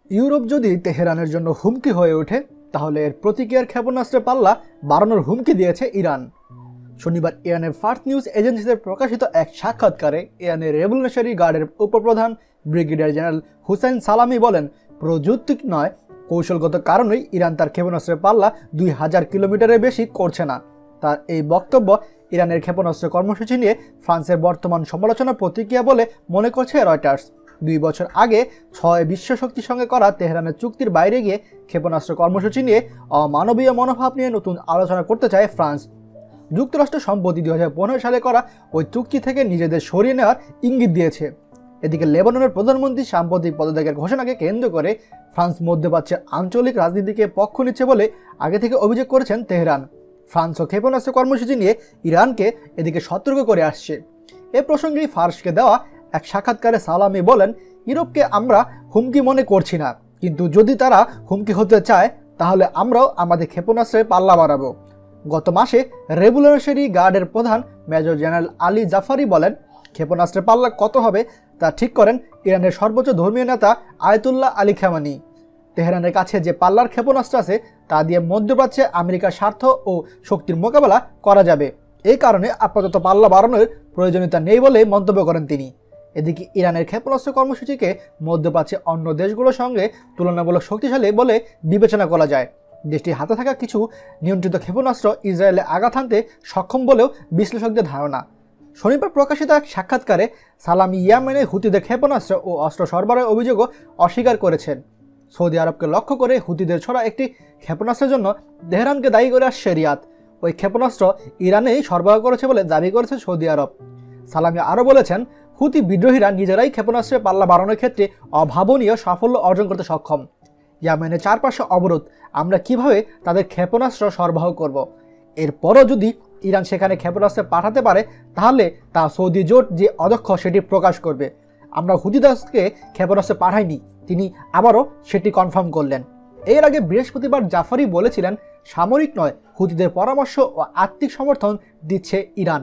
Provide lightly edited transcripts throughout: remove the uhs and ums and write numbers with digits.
Europe যদি তেহরানের জন্য হুমকি হয়ে ওঠে তাহলে এর প্রতিক্রিয়ার ক্ষেপণাস্ত্রের পাল্লা বাড়ানোর হুমকি দিয়েছে ইরান। শনিবার ইরানের ফার্স্ট নিউজ এজেন্সিতে প্রকাশিত এক সাক্ষাৎকারে ইরানের রেভলিউশনারি গার্ডের উপপ্রধান ব্রিগেডিয়ার জেনারেল হুসাইন সালামি বলেন, প্রযুক্তি নয়, কৌশলগত কারণেই ইরান তার ক্ষেপণাস্ত্রের পাল্লা 2000 কিলোমিটারের বেশি করছে না। তার এই বক্তব্য ইরানের ক্ষেপণাস্ত্র কর্মসূচি নিয়ে ফ্রান্সের বর্তমান সমালোচনার প্রতিক্রিয়া বলে মনে করছে রয়টার্স। 2 বছর আগে 6 বিশ্ব শক্তির সঙ্গে করা তেহরানের চুক্তির বাইরে গিয়ে ক্ষেপণাস্ত্র কর্মসূচি নিয়ে অমানবীয় মনোভাব নিয়ে নতুন আলোচনা করতে চায় ফ্রান্স। যুক্তরাষ্ট্র সম্প্রতি 2015 সালে করা ওই চুক্তি থেকে নিজেদের সরিয়ে নেওয়ার ইঙ্গিত দিয়েছে। এদিকে লেবাননের প্রধানমন্ত্রী সাম্প্রতিক পদত্যাগের ঘোষণাকে কেন্দ্র করে ফ্রান্স মধ্যপ্রাচ্যের আঞ্চলিক রাজনীতিকে পক্ষ নিচ্ছে বলে আগে থেকে অভিযোগ করেছেন তেহরান। ফ্রান্সও ক্ষেপণাস্ত্র কর্মসূচি নিয়ে ইরানকে এদিকে সতর্ক করে আসছে। এ প্রসঙ্গেই ফার্সকে দেওয়া এক সাক্ষাৎকারে সালামি বলেন, ইউরোপকে আমরা হুমকি মনে করছি না, কিন্তু যদি তারা হুমকি হতে চায় তাহলে আমরাও আমাদের ক্ষেপণাস্ত্রের পাল্লা বাড়াবো। গত মাসে রেভলিউশনারি গার্ডের প্রধান মেজর জেনারেল আলী জাফারি বলেন, ক্ষেপণাস্ত্রের পাল্লা কত হবে তা ঠিক করেন ইরানের সর্বোচ্চ ধর্মীয় নেতা আয়াতুল্লাহ আলী খামেনি। তেহরানের কাছে যে পাল্লার ক্ষেপণাস্ত্র আছে তা দিয়ে মধ্যপ্রাচ্যে আমেরিকার স্বার্থ ও শক্তির মোকাবেলা করা যাবে। এই কারণে আপাতত পাল্লা বাড়ানোর প্রয়োজনীয়তা নেই বলে মন্তব্য করেন তিনি। এদিকে ইরানের ক্ষেপণাস্ত্র কর্মসূচিকে মধ্যপ্রাচ্যে অন্য দেশগুলোর সঙ্গে তুলনামূলক শক্তিশালী বলে বিবেচনা করা যায়। দেশটি হাতে থাকা কিছু নিয়ন্ত্রিত ক্ষেপণাস্ত্র ইসরায়েলে আঘাত হানতে সক্ষম বলেও বিশ্লেষকদের ধারণা। শনিবার প্রকাশিত এক সাক্ষাৎকারে সালামি ইয়েমেনে হুতিদের ক্ষেপণাস্ত্র ও অস্ত্র সরবরাহের অভিযোগও অস্বীকার করেছেন। সৌদি আরবকে লক্ষ্য করে হুতিদের ছোড়া একটি ক্ষেপণাস্ত্রের জন্য তেহরানকে দায়ী করে আসছে রিয়াদ। ওই ক্ষেপণাস্ত্র ইরানেই সরবরাহ করেছে বলে দাবি করেছে সৌদি আরব। সালামি আরও বলেছেন, হুতি বিদ্রোহীরা নিজেরাই ক্ষেপণাস্ত্রের পাল্লা বাড়ানোর ক্ষেত্রে অভাবনীয় সাফল্য অর্জন করতে সক্ষম। ইয়েমেনের চারপাশে অবরোধ, আমরা কিভাবে তাদের ক্ষেপণাস্ত্র সরবরাহ করব? এরপরও যদি ইরান সেখানে ক্ষেপণাস্ত্র পাঠাতে পারে তাহলে তা সৌদি জোট যে অদক্ষ সেটি প্রকাশ করবে। আমরা হুতিদাসকে ক্ষেপণাস্ত্র পাঠাইনি, তিনি আবারও সেটি কনফার্ম করলেন। এর আগে বৃহস্পতিবার জাফারি বলেছিলেন, সামরিক নয়, হুতিদের পরামর্শ ও আর্থিক সমর্থন দিচ্ছে ইরান।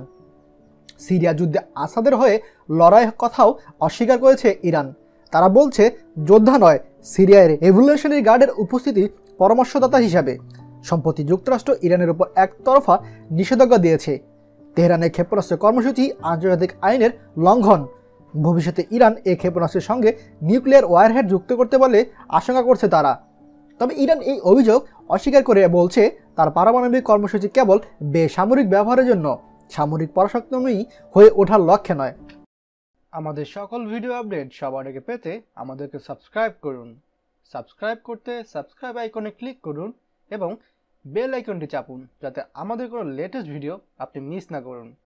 সিরিয়া যুদ্ধে আসাদের হয়ে লড়াই কথাও অস্বীকার করেছে ইরান। তারা বলছে, যোদ্ধা নয়, সিরিয়ার রেভলিউশনারি গার্ডের উপস্থিতি পরামর্শদাতা হিসাবে। সম্প্রতি যুক্তরাষ্ট্র ইরানের উপর একতরফা নিষেধাজ্ঞা দিয়েছে। তেহরানের ক্ষেপণাস্ত্র কর্মসূচি আন্তর্জাতিক আইনের লঙ্ঘন। ভবিষ্যতে ইরান এই ক্ষেপণাস্ত্রের সঙ্গে নিউক্লিয়ার ওয়ারহেড যুক্ত করতে বলে আশঙ্কা করছে তারা। তবে ইরান এই অভিযোগ অস্বীকার করে বলছে, তার পারমাণবিক কর্মসূচি কেবল বেসামরিক ব্যবহারের জন্য, সামরিক পরাশক্তময়ী হয়ে ওঠার লক্ষ্যে নয়। আমাদের সকল ভিডিও আপডেট সবার আগে পেতে আমাদেরকে সাবস্ক্রাইব করুন। সাবস্ক্রাইব করতে সাবস্ক্রাইব আইকনে ক্লিক করুন এবং বেল আইকনটি চাপুন, যাতে আমাদের কোনো লেটেস্ট ভিডিও আপনি মিস না করুন।